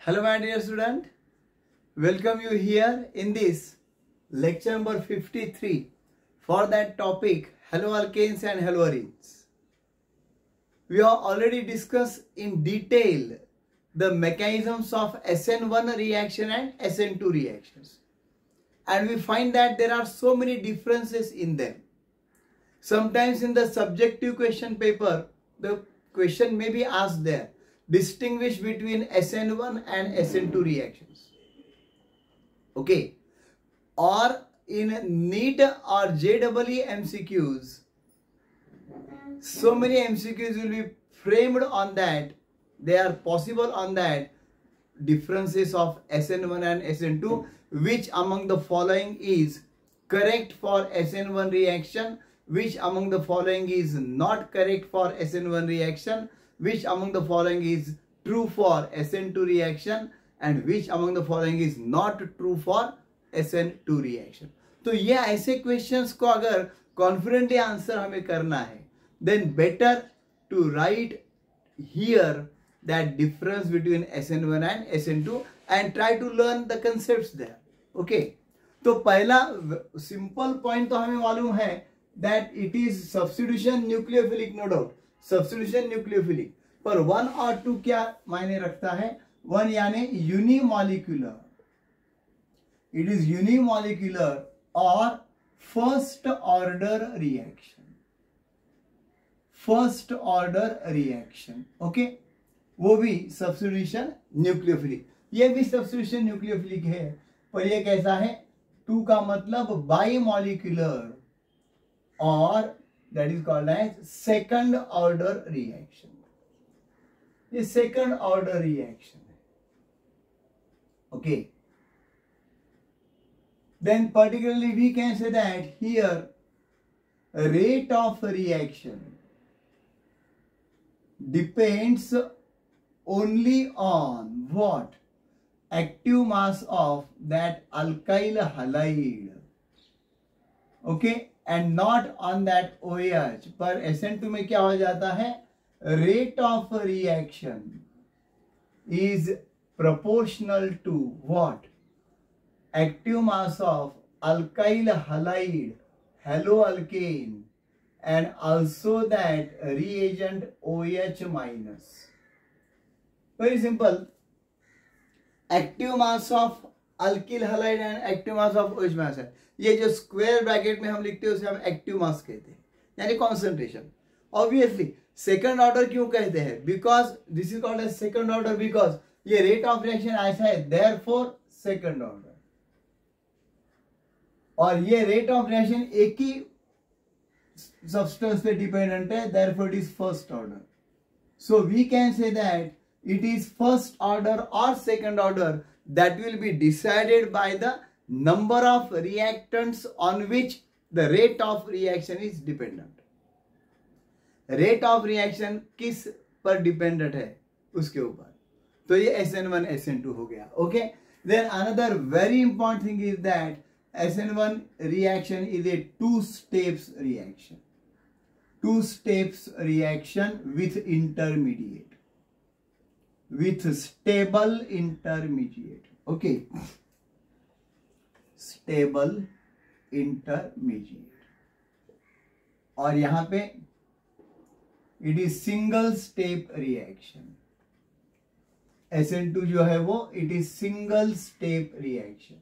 Hello my dear student, welcome you here in this lecture number 53 for that topic haloalkanes and haloarenes. We have already discussed in detail the mechanisms of SN1 reaction and SN2 reactions, and we find that there are so many differences in them. Sometimes in the subjective question paper, the question may be asked there, distinguish between SN1 and SN2 reactions. Okay. Or in NEET or JEE MCQs, so many MCQs will be framed on that. They are possible on that differences of SN1 and SN2. Which among the following is correct for SN1 reaction? Which among the following is not correct for SN1 reaction? Which among the following is true for SN2 reaction? And which among the following is not true for SN2 reaction? तो ये ऐसे questions को अगर confidently answer हमें करना है, then better to write here that difference between SN1 and SN2 and try to learn the concepts there. Okay. तो पहला सिंपल पॉइंट तो हमें मालूम है that it is substitution nucleophilic, no doubt. Substitution nucleophilic. पर 1 और 2 क्या मायने रखता है? 1 यानी unimolecular. It is unimolecular or first order reaction. First order reaction. Okay. वो भी substitution nucleophilic. ये भी substitution nucleophilic है, पर ये कैसा है? 2 का मतलब bimolecular or that is called as second order reaction. ये second order reaction है. Okay. Then particularly we can say that here rate of reaction depends only on what? Active mass of that alkyl halide. Okay. And not on that OH. पर SN2 में क्या हो जाता है? Rate of reaction is proportional to what? Active mass of alkyl halide, haloalkane, and also that reagent OH minus. Very simple. Active mass of alkyl halide and active mass of OH minus है. ये जो square bracket में हम लिखते हैं उसे हम active mass कहते हैं, यानी कॉन्सेंट्रेशन. ऑब्वियसली सेकंड ऑर्डर क्यों कहते हैं? Because this is called as second order because ये रेट ऑफ रिएक्शन ऐसा है, देयरफॉर सेकंड ऑर्डर. और ये रेट ऑफ रिएक्शन एक ही सब्सटेंस पे डिपेंडेंट है, therefore it is first order. So we can say that it is first order और second order that will be decided by the number of reactants on which the rate of reaction is dependent. Rate of reaction किस पर dependent है उसके ऊपर. तो ये SN1 SN2 हो गया. Okay. Then another very important thing is that SN1 reaction is a 2 steps reaction. 2 steps reaction with intermediate. With stable intermediate. Okay. Stable intermediate. और यहां पे it is single step reaction. SN2 जो है वो it is single step reaction.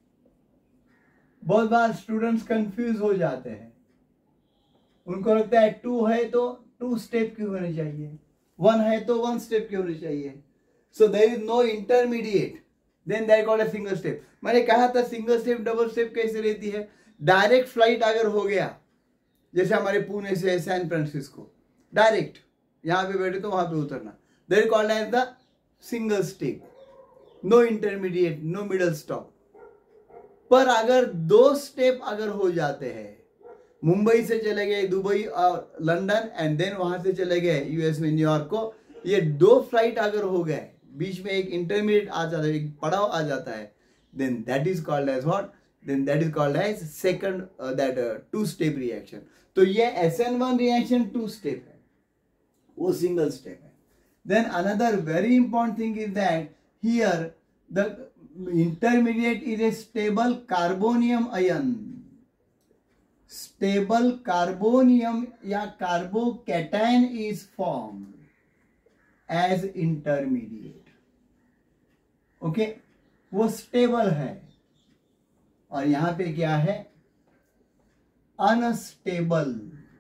बहुत बार students confuse हो जाते हैं. उनको लगता है 2 है तो 2 स्टेप क्यों होने चाहिए, 1 है तो 1 स्टेप क्यों होनी चाहिए. So there is no intermediate, then that called a single step. मैंने कहा था सिंगल स्टेप डबल स्टेप कैसे रहती है? डायरेक्ट फ्लाइट अगर हो गया, जैसे हमारे पुणे से सैन फ्रांसिस्को डायरेक्ट यहाँ पे बैठे तो वहां पे उतरना, that called as the single step. No intermediate, no middle stop. पर अगर 2 स्टेप अगर हो जाते हैं, मुंबई से चले गए दुबई और लंदन एंड देन वहां से चले गए यूएस में न्यूयॉर्क को, ये 2 फ्लाइट अगर हो गए, बीच में एक इंटरमीडिएट आ जाता है, एक पड़ाव आ जाता है, then that is called as what? Then that is called as second that 2 step reaction. तो ये SN1 रिएक्शन 2 स्टेप है, वो सिंगल स्टेप है. Then another very important thing is that here the intermediate is a stable carbonium ion. Stable carbonium या carbocation is formed as intermediate. Okay, वो stable है. और यहां पे क्या है? अनस्टेबल.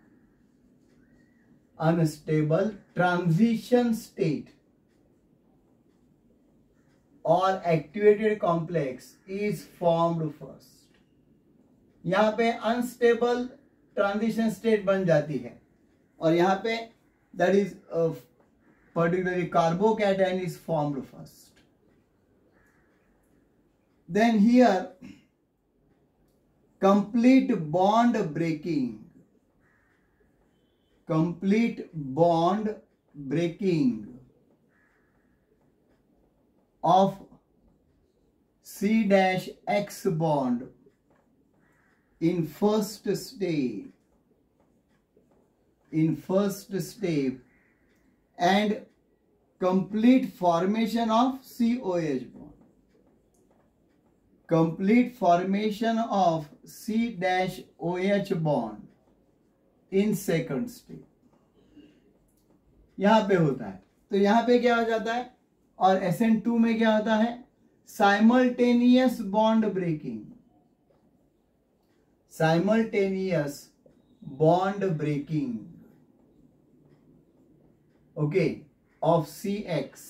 अनस्टेबल ट्रांजिशन स्टेट और activated complex is formed first. यहां पे अनस्टेबल ट्रांजिशन स्टेट बन जाती है और यहां पे that is particularly carbocation is formed first. Then here complete bond breaking of C-X bond in first step and complete formation of COH bond. Complete formation of C-OH bond in second step यहां पे होता है. तो यहां पे क्या हो जाता है? और SN2 में क्या होता है? Simultaneous bond breaking. Simultaneous bond breaking okay of CX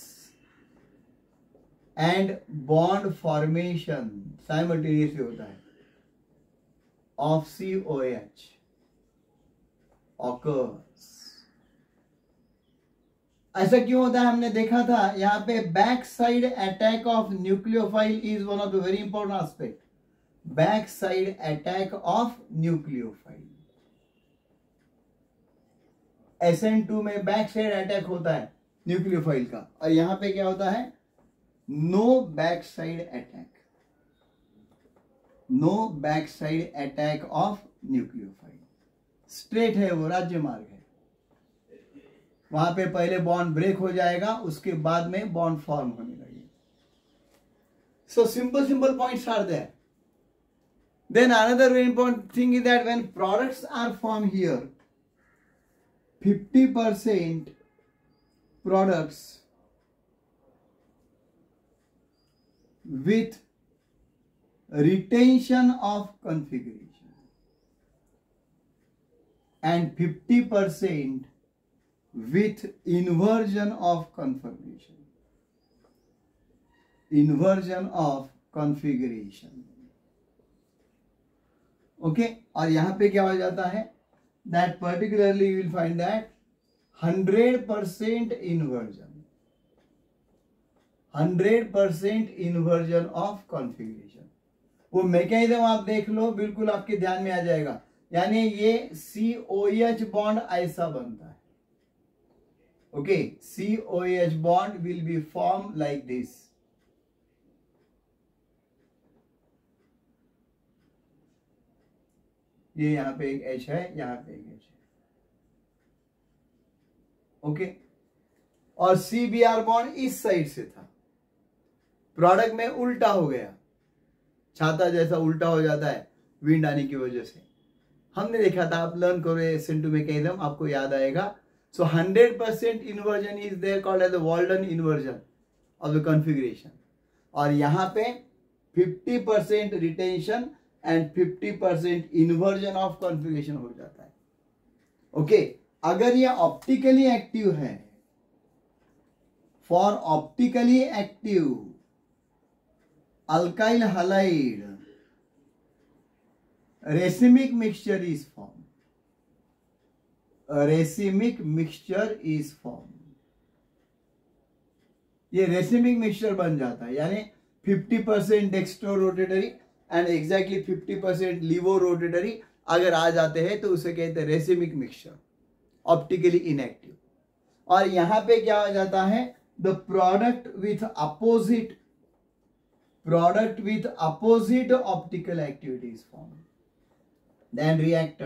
and bond formation simultaneously होता है ऑफ COH occurs. ऐसा क्यों होता है? हमने देखा था यहां पे back side attack of nucleophile is one of the very important aspect. Back side attack of nucleophile. SN2 में बैक साइड अटैक होता है न्यूक्लियोफाइल का और यहां पे क्या होता है? No back side attack. No back side attack of nucleophile. Straight है वो, राज्य मार्ग है. वहां पे पहले बॉन्ड ब्रेक हो जाएगा, उसके बाद में बॉन्ड फॉर्म होने लगेगा. So simple points are there. Then another very important thing is that when products are form here 50% products with retention of configuration and 50% with inversion of configuration. Inversion of configuration. Okay, और यहां पे क्या हो जाता है? That particularly you will find that 100% inversion. 100% inversion of configuration. वो mechanism आप देख लो, बिल्कुल आपके ध्यान में आ जाएगा. यानी ये COH बॉन्ड ऐसा बनता है. Okay, COH bond will be form like this. ये यहां पे एक H है, यहां पे एक H है. ओके, और CBr बॉन्ड इस साइड से था. प्रोडक्ट में उल्टा हो गया, छाता जैसा उल्टा हो जाता है विंड आने की वजह से. हमने देखा था, आप लर्न करो SN2 मैकेनिज्म, आपको याद आएगा. So 100% inversion is there called as the Walden inversion of the configuration. और यहां पे 50% retention and 50% inversion of configuration हो जाता है. ओके, अगर ये ऑप्टिकली एक्टिव है, for optically active alkyl halide racemic mixture is formed. A racemic mixture is formed. ये racemic mixture बन जाता है, यानी 50% dextro rotatory and exactly 50% laevo rotatory अगर आ जाते हैं तो उसे कहते हैं racemic mixture, ऑप्टिकली इनएक्टिव. और यहां पे क्या हो जाता है? The product with opposite optical activity is formed. Then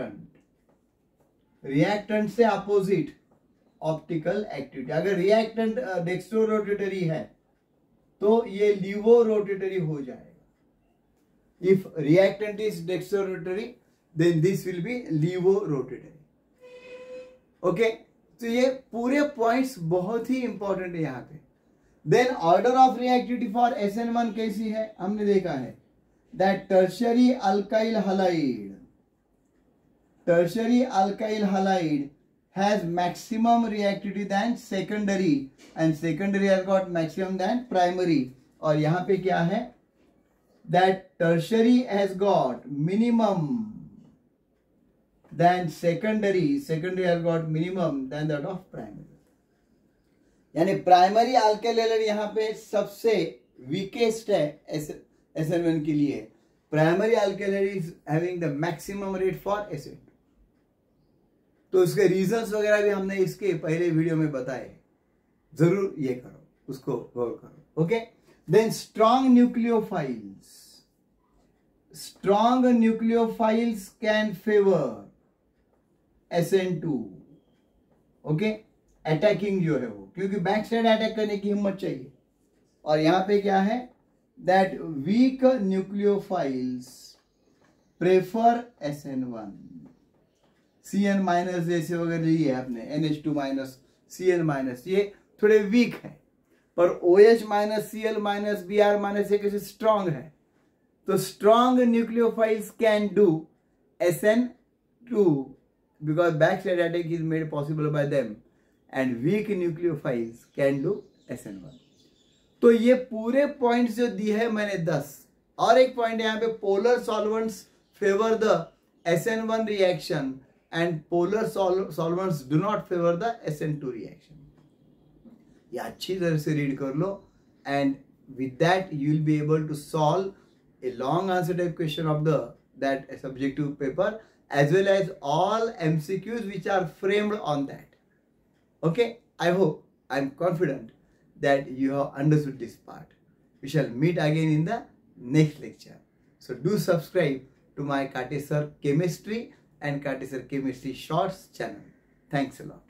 reactant से opposite optical activity. अगर reactant डेक्स्ट्रो रोटेटरी है तो ये लीवो रोटेटरी हो जाएगा। If reactant is dextro rotatory then this will be laevo rotatory. Okay, तो ये पूरे पॉइंट्स बहुत ही इंपॉर्टेंट है यहाँ पे। Then order of reactivity for SN1 कैसी है हमने देखा है, that tertiary alkyl halide has maximum reactivity than secondary and secondary has got maximum than primary। और यहाँ पे क्या है, that tertiary has got minimum than secondary has got minimum than that of primary। यानी प्राइमरी अल्काइल हैलाइड यहाँ पे सबसे weakest है SN1 के लिए। Primary alkyl halide is having the maximum rate for SN2। तो उसके रीजंस वगैरह भी हमने इसके पहले वीडियो में बताए, जरूर ये करो, उसको गौर करो। Okay, then strong nucleophiles can favour SN2। Okay, attacking जो है वो, क्योंकि बैक साइड अटैक करने की हिम्मत चाहिए। और यहां पे क्या है, that weak nucleophiles prefer SN1। CN minus जैसे वगैरह लिए आपने, NH2 माइनस CN माइनस, ये थोड़े वीक है, पर OH minus Cl minus Br minus ये कैसे स्ट्रॉन्ग है। तो strong nucleophiles can do SN2 because back side attack is made possible by them, and weak nucleophiles can do SN1। तो ये पूरे पॉइंट्स जो दिए है मैंने 10, और एक पॉइंट यहाँ पे, polar solvents favour the SN1 reaction and polar solvents do not favor the SN2 reaction। ये अच्छी तरह से रीड कर लो, and with that you will be able to solve a long answer type question of that subjective paper as well as all MCQs which are framed on that। Okay, I hope, I'm confident that you have understood this part। We shall meet again in the next lecture, so do subscribe to my Kate Sir Chemistry and Kate Sir Chemistry Shorts channel। Thanks a lot।